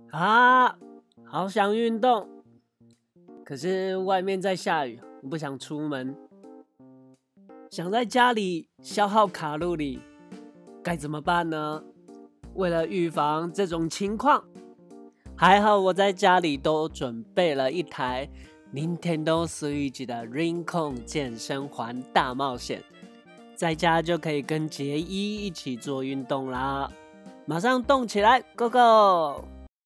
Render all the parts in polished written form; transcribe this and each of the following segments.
啊，好想运动，可是外面在下雨，我不想出门，想在家里消耗卡路里，该怎么办呢？为了预防这种情况，还好我在家里都准备了一台 Nintendo Switch 的 Rincon 健身环大冒险，在家就可以跟杰伊一起做运动啦！马上动起来 ，Go Go！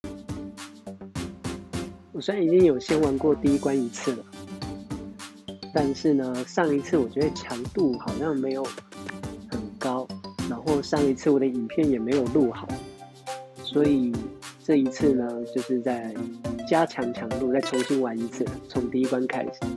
我虽然已经有先玩过第一关1次了，但是呢，上一次我觉得强度好像没有很高，然后上一次我的影片也没有录好，所以这一次呢，就是在加强强度，再重新玩1次，从第一关开始。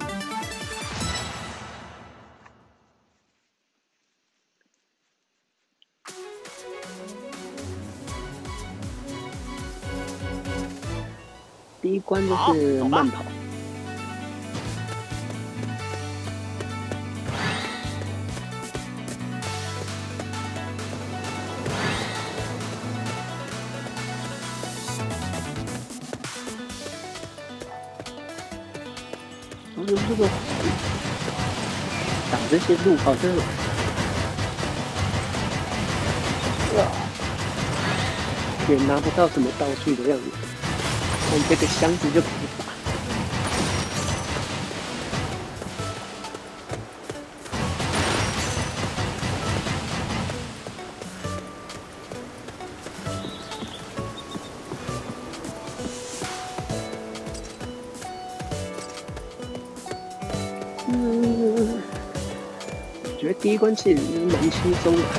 第一关就是慢跑。这个打这些路好像也拿不到什么道具的样子，用这个箱子就可以打。我觉得第一关其实蛮轻松的。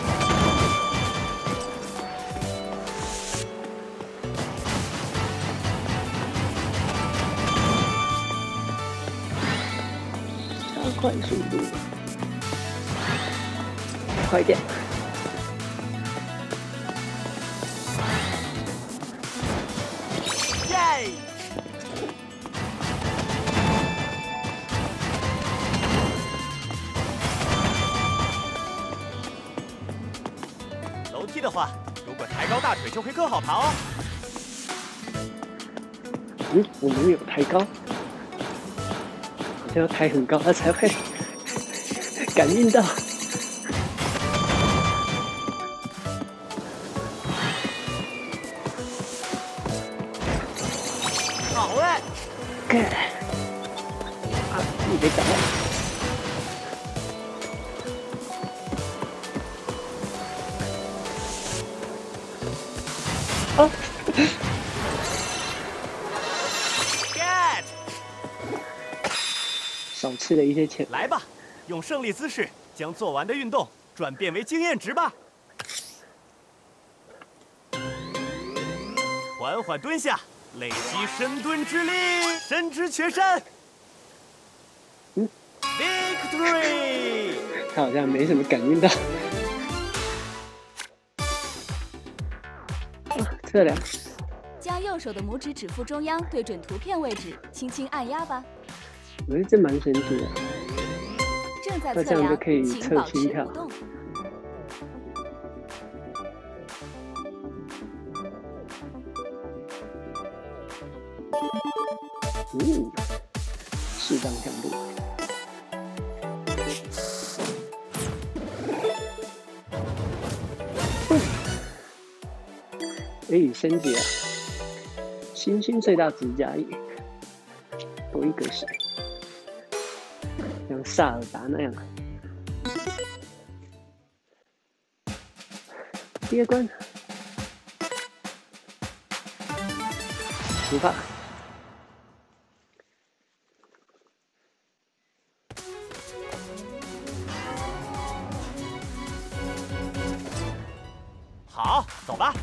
加快速度，快一点！ 耶！楼梯的话，如果抬高大腿就会更好爬哦。 我们有抬高。要抬很高，它才会感应到。 好嘞！ 你别打我！少吃了一些钱。 来吧，用胜利姿势将做完的运动转变为经验值吧。缓缓蹲下，累积深蹲之力，伸直全身。Victory！ 他好像没什么感应到。测量。 将右手的拇指指腹中央对准图片位置，轻轻按压吧。 我觉得这蛮神奇的。 正在测量，那这样就可以测心跳。适当强度。升级了，星星最大值加1，多一个谁？像萨尔达那样。第二关，出发。 好，走吧。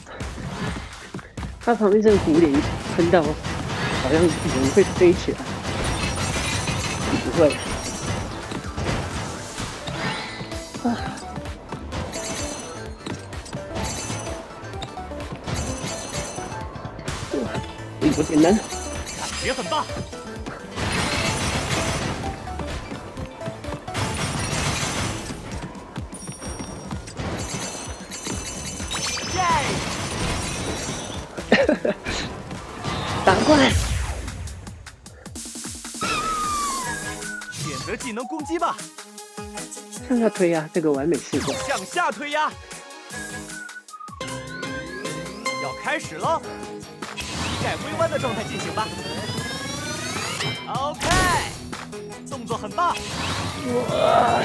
它旁边这个蝴蝶喷到，好像人会飞起来，不会。有点难， 感觉很棒。 快！ 选择技能攻击吧， 向下推压，这个完美试过。 向下推压，要开始喽！膝盖微弯的状态进行吧。OK， 动作很棒。 哇！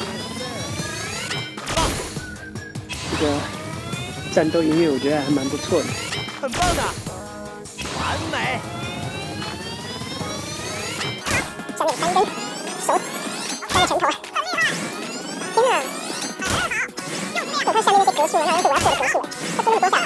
棒！ 这个战斗音乐我觉得还蛮不错的。 很棒的，完美。 上面翻跟，手开个拳头，天哪！我看下面那些格数呢，它是我要设的格数，它分那么多下。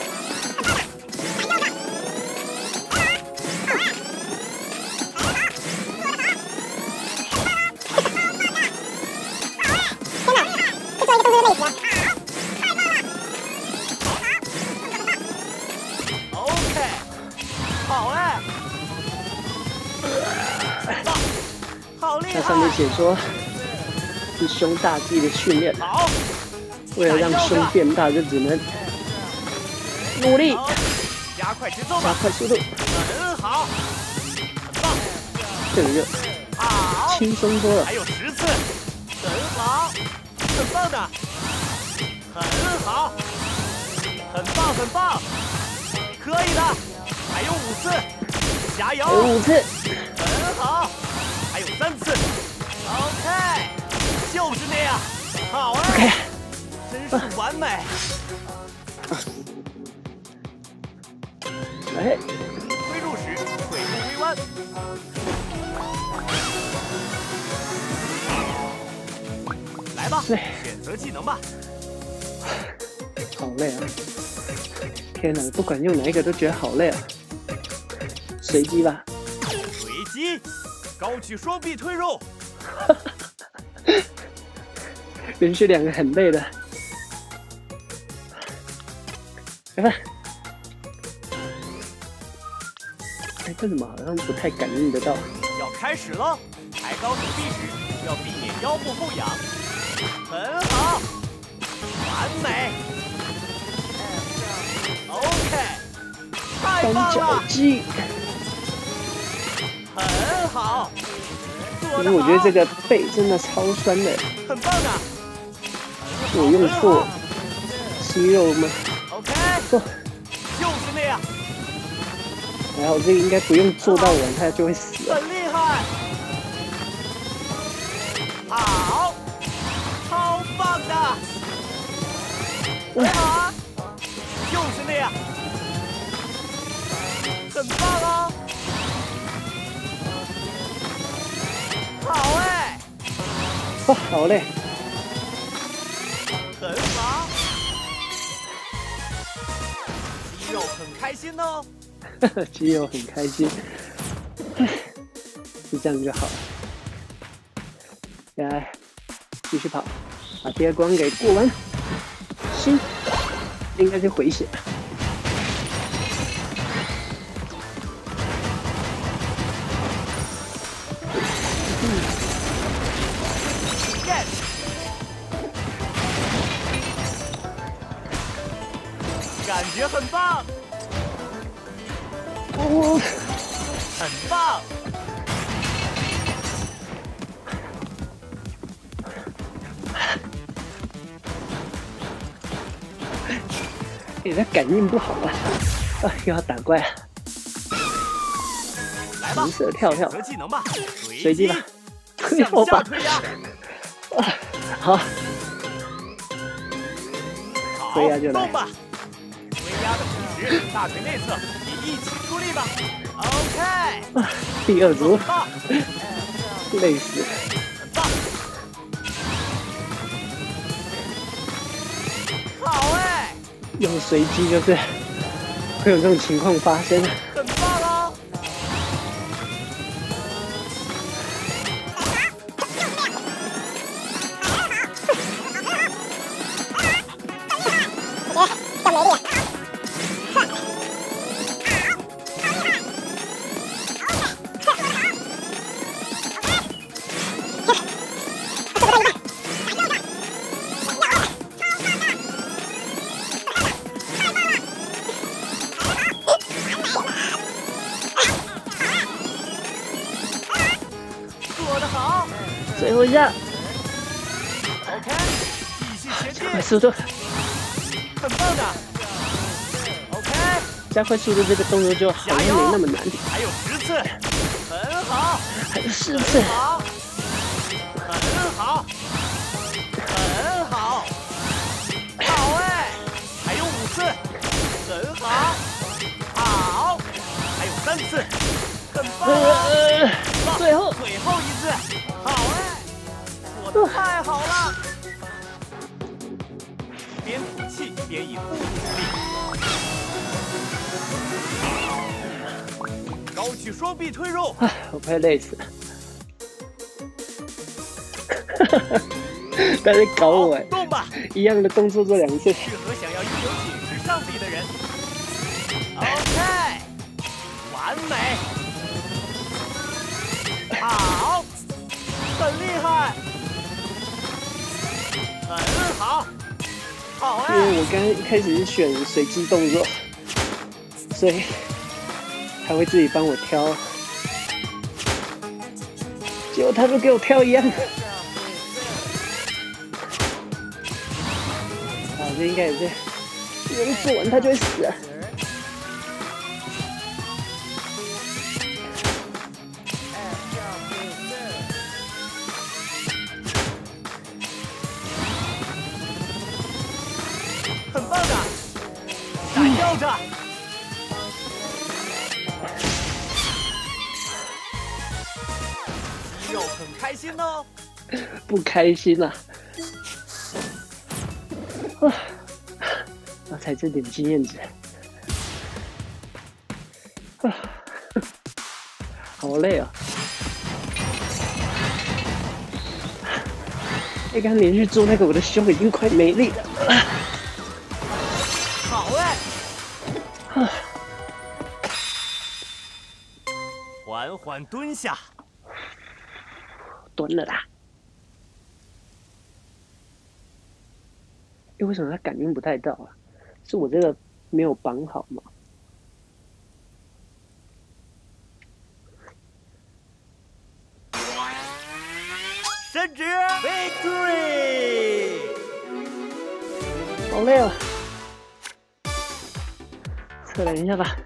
它上面写说是胸大肌的训练，为了让胸变大，就只能努力加快节奏， 加快速度， 很好，很棒， 这个就轻松多了。 还有10次，很好，很棒的，很好，很棒很棒，可以的，还有5次，加油， 还有5次， 很好。还有3次 ，OK， 就是那样，好啊 ，OK， 真是完美。 来， 推入时腿部微弯，来吧，选择技能吧。 好累啊！天哪，不管用哪一个都觉得好累啊。随机吧。 随机。高举双臂推入， 连续2个很累的，来吧。哎，这怎么好像不太感应得到？ 要开始了，抬高手臂时要避免腰部后仰，很好，完美 ，OK， 太棒了！ 双脚肌。 很好， 因为我觉得这个背真的超酸的， 很棒的。 我用错肌肉吗 ？OK， 哦， 就是那样。 还好这个应该不用做到完，它就会死了。 很厉害，好，超棒的，很好啊，就是那样，很棒哦。好哎， 哇，好累， 很好，肌肉很开心哦， 肌肉很开心，就这样就好了。来，继续跑，把第2关给过完。行，应该是回血。 感觉很棒， 哦， 很棒， 你的感应不好啊！啊，又要打怪了。 来吧， 红色跳跳， 选择技能吧， 随机吧， 向下推压， 好， 好， 推压就来吧。推压的同时，大腿内侧也一起出力吧。OK， 第2组， 棒， 累死， 很棒，好哎， 用随机就是会有这种情况发生。 很棒哦。 要没力。 最后一下， OK， 继续前进， 快速度， 很棒的。OK， 加快速度，这个动作就好像没那么难。 还有10次，很好， 还有4次， 好，很好，很好，好哎，还有5次，很好，好，还有3次，很棒， 最后 1次，好哎，做得太好了，边吐气边以腹部力。高举双臂推肉， 我快累死了。他在搞我哎！ 动吧， 一样的动作做2次。 适合想要拥有紧实上臂的人。OK， 完美，好，很厉害，很好，好哎！ 因为我刚刚一开始是选随机动作，所以他会自己帮我挑，结果他都给我挑一样。这应该也是，人做完他就会死了。 很棒的，闪耀着。肌肉很开心哦。 不开心啊！要才这点经验值，好累啊！刚刚连续做那个，我的胸已经快没力了。 好哎！缓缓蹲下， 蹲了啦。为什么他感应不太到啊？是我这个没有绑好吗？ 伸直 ，Victory！ 好累哦，测量一下吧。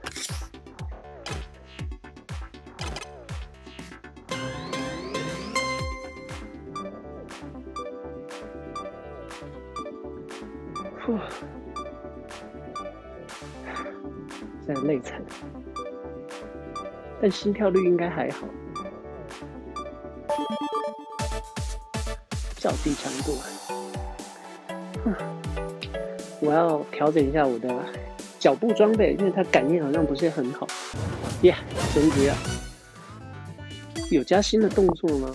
现在累惨，但心跳率应该还好。较低强度，我要调整一下我的脚步装备，因为它感应好像不是很好。升级了，有加新的动作吗？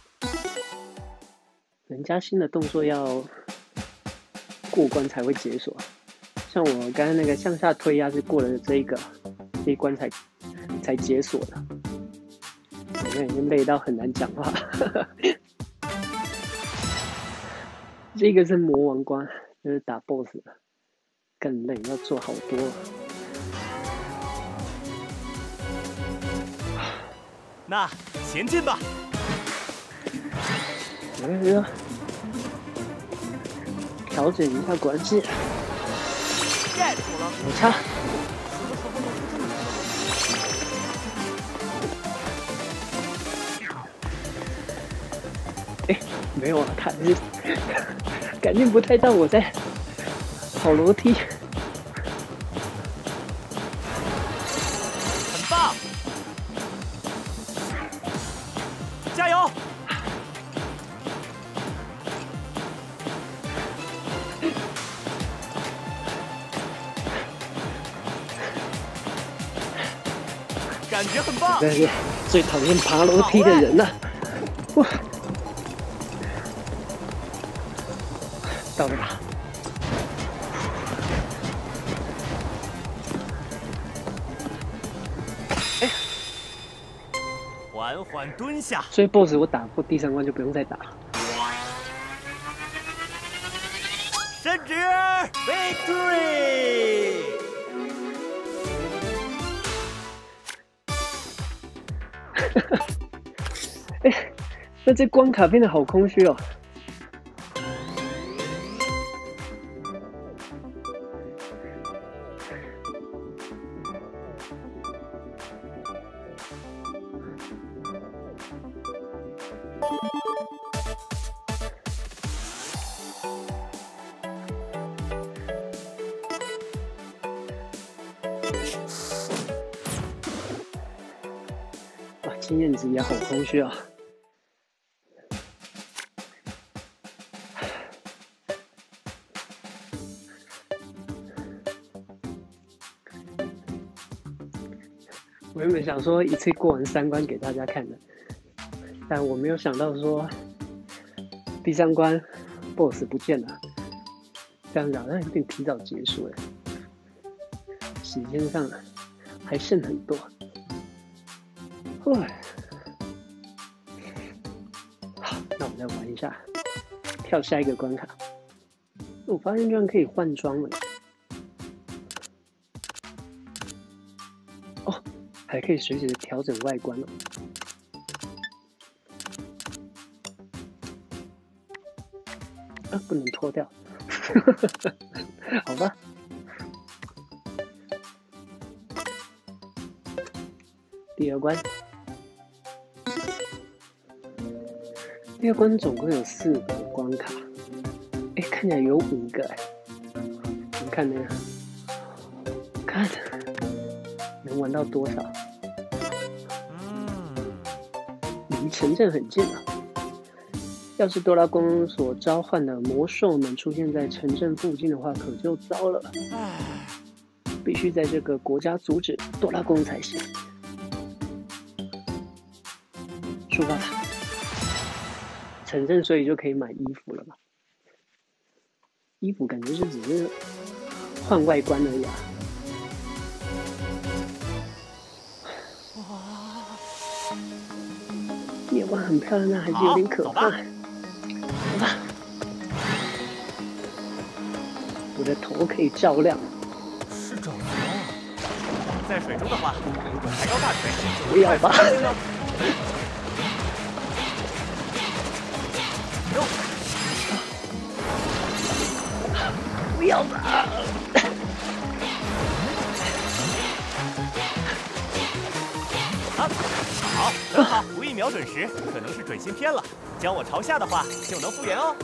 能加新的动作要过关才会解锁。像我刚才那个向下推压是过了这一关才解锁的，我现在已经累到很难讲话。这个是魔王关，就是打 BOSS 了，更累，要做好多。 那前进吧。 调整一下关系。 盖住了。 我擦！没有啊，他还是感觉不太到我在跑楼梯。 很棒，加油！感觉很棒。 真是最讨厌爬楼梯的人了。哇！到了吧？ 缓缓蹲下。 所以 BOSS 我打过第3关就不用再打。 伸直 ，Victory！ 那这关卡变得好空虚哦。哇，经验值也好空虚啊。我原本想说一次过完3关给大家看的，但我没有想到说第3关 BOSS 不见了，这样子好像有点提早结束了，时间上还剩很多。好，那我们再玩一下，跳下一个关卡。我发现居然可以换装了。哦，还可以随时调整外观了。啊，不能脱掉。好吧。第2关。第2关总共有4个关卡，看起来有5个你看那个，看能玩到多少？离城镇很近啊！要是多拉宫所召唤的魔兽们出现在城镇附近的话，可就糟了。必须在这个国家阻止多拉宫才行。出发吧！城镇所以就可以买衣服了吧？衣服感觉就只是换外观而已啊。夜晚很漂亮，但还是有点可怕。走吧，我的头可以照亮。 是肿瘤。在水中的话，如果抬高大腿， 不要吧。不要吧！ 好，很好，无意瞄准时可能是准心偏了，将我朝下的话就能复原哦。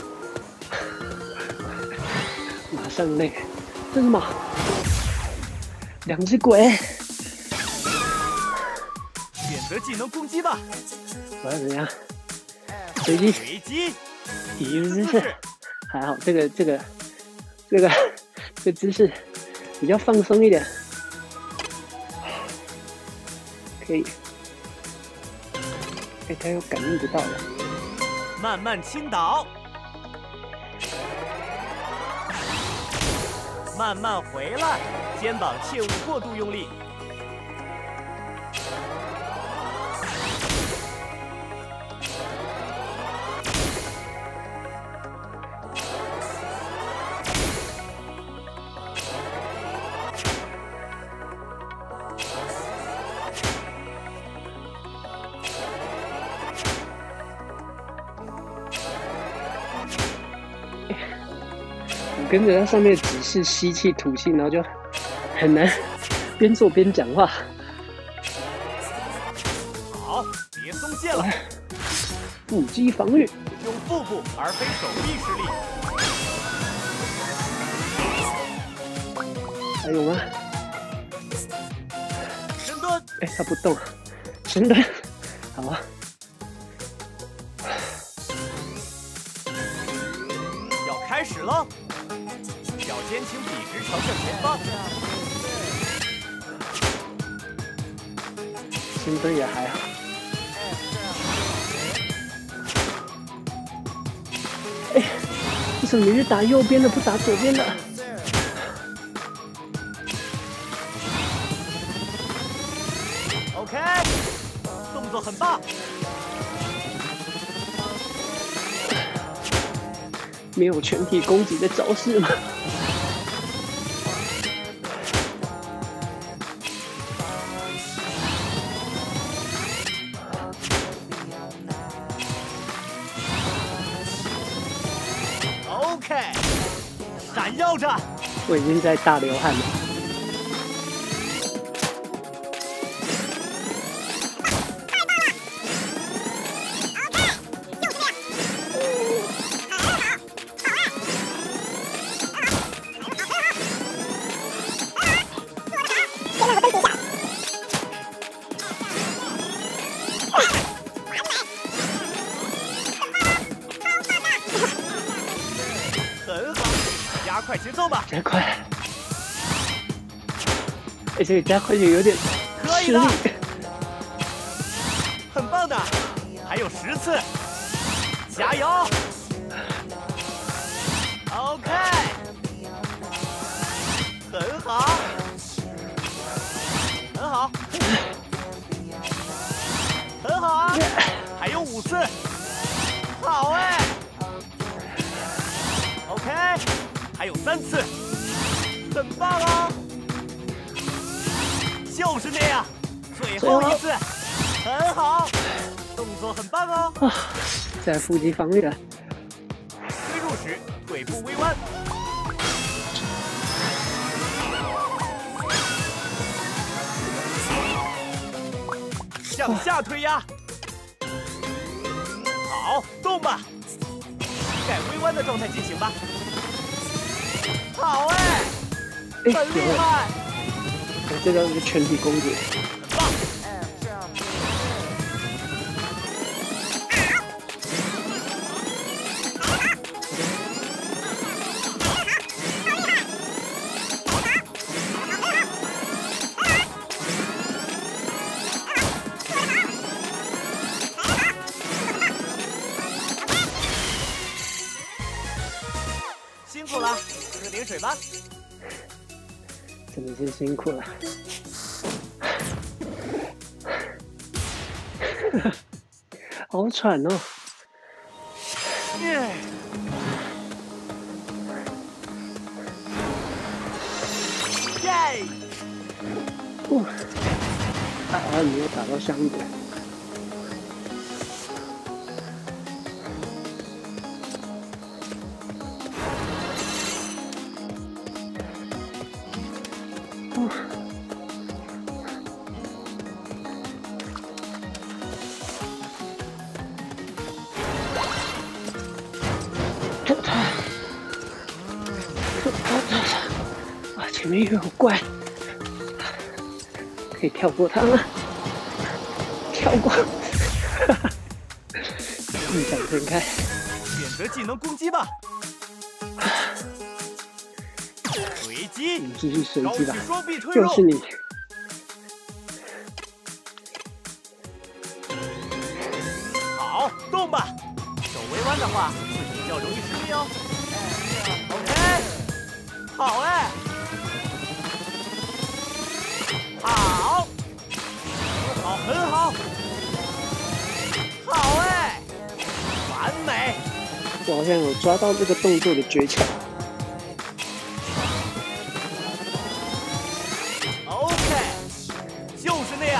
马上那个，这是什么？2只鬼！ 选择技能攻击吧。 我要怎样？随机。 随机。 体育姿势还好，这个姿势比较放松一点，可以。他又感应不到了。 慢慢倾倒，慢慢回来，肩膀切勿过度用力。 跟着它上面指示吸气吐气，然后就很难边做边讲话。 好，别松懈了。 腹肌防御， 用腹部而非手臂施力。 还有吗？ 深蹲。 它不动。深蹲，好啊。 要开始了。脚尖请笔直朝向前方。 深蹲也还好。为什么你是打右边的，不打左边的？ 动作很棒。 没有全体攻击的招式吗？ 着。 我已经在大流汗了。 很好，加快节奏吧。 加快！哎，这个加快就有点可以的吃力。 很棒的，还有10次，加油 ！OK， 很好，很好，很好啊！还有5次，好哎 ！OK， 还有3次，很棒哦！就是那样，最后一次，很好，动作很棒哦！ 啊，在腹肌防御了。 推入时腿部微弯，向下推压，好，动吧，膝盖微弯的状态进行吧。好哎， 哎， 很厉害， 我这个是全体攻击。 很棒。辛苦了，喝点水吧。 真的是辛苦了。好喘哦！ 耶！耶！ 啊，没有打到箱子。啊，前面又有怪，可以跳过它吗？跳过，异想天开。 选择技能攻击吧。随机， 你继续随高举机吧， 双臂推入， 就是你。 好，动吧。手微弯的话，会比较容易失力哦。OK， 好哎，好，好，很好，好哎，完美。 我好像有抓到这个动作的诀窍。 OK， 就是那样，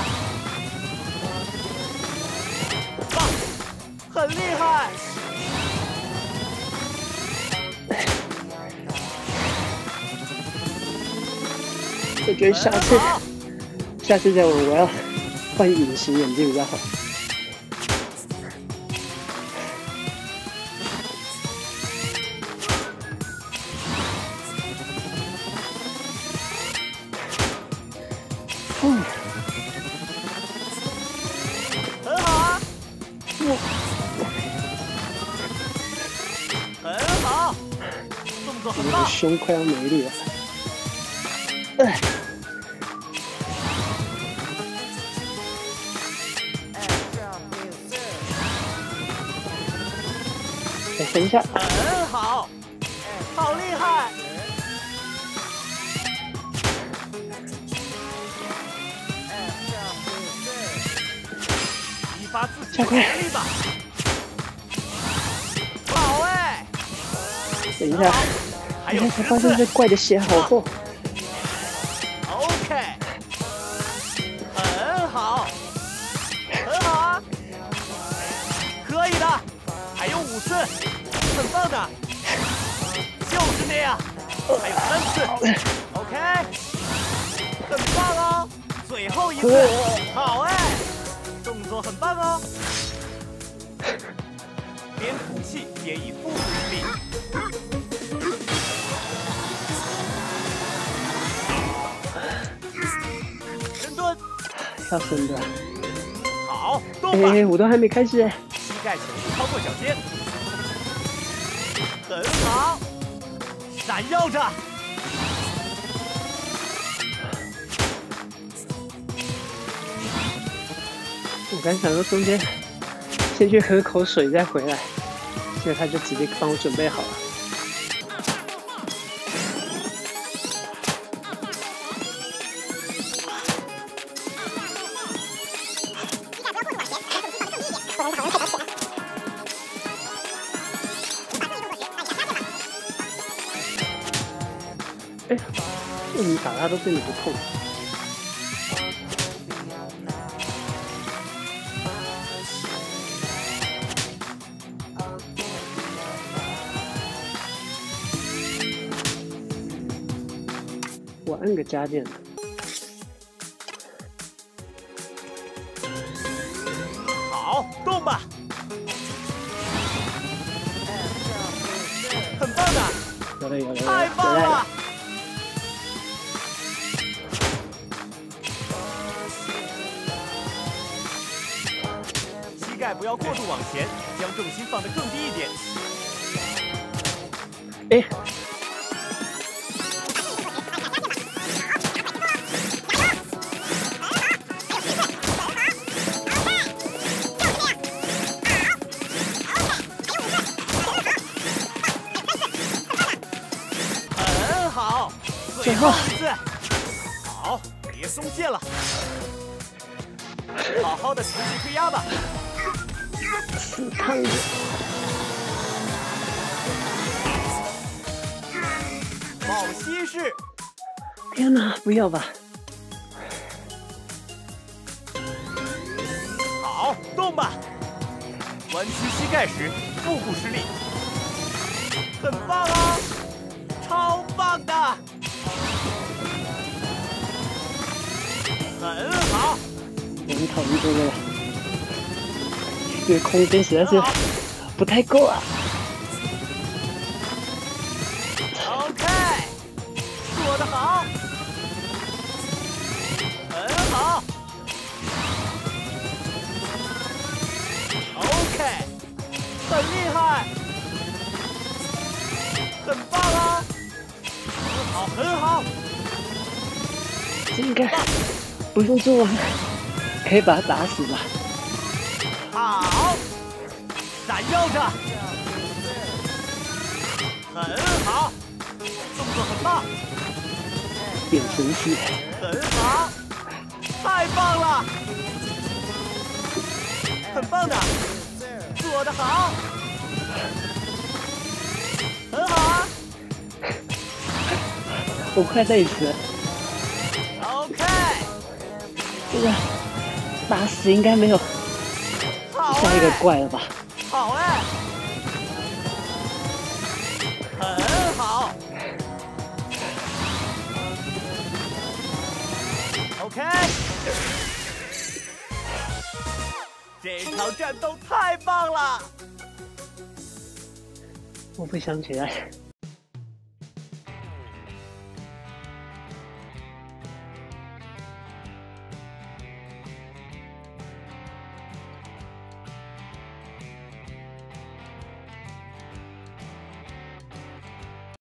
棒，很厉害。 我觉得下次再玩，我要换隐形眼镜比较好。 很好啊，很好，动作很我的棒。 胸快要没力了。哎，等一下， 很好，好厉害！激发自己的实力吧！好哎， 等一下， 还有才 10 发现这次。 怪的血好厚。 OK， 很好，很好啊，可以的，还有5次，很棒的，就是那样， 还有3次 ，OK， 很棒哦，最后一次，好哎，动作很棒哦，边吐气边以腹部之力。 深蹲， 要深蹲。 好，动吧。 我都还没开始。 膝盖前部超过脚尖，很好，闪耀着。 我刚想说中间先去喝口水再回来，结果他就直接帮我准备好了。 哎，为什么打他都变得不痛？我按个加键。 好，动吧。很棒的。 有了有了， 太棒了！ 膝盖不要过度往前，将重心放得更低一点。 哎， 很好，最后一次。好，别松懈了，好好的前期推压吧。 死烫的！ 抱膝式， 天哪，不要吧！ 好，动吧。弯曲膝盖时，腹部施力，很棒啊，超棒的，很好。 我很讨厌这个。 这个空间实在是不太够啊 ！OK， 做得好，很好。OK， 很厉害，很棒啊！很好，很好。 这应该不用做完，可以把他打死吧？ 好，闪耀着，很好，动作很棒， 变神器， 很好，太棒了，很棒的，做得好，很好啊， 我快累死了。 OK， 这个打死应该没有。 下一个怪了吧？ 好哎，很好。OK， 这场战斗太棒了！ 我不想起来。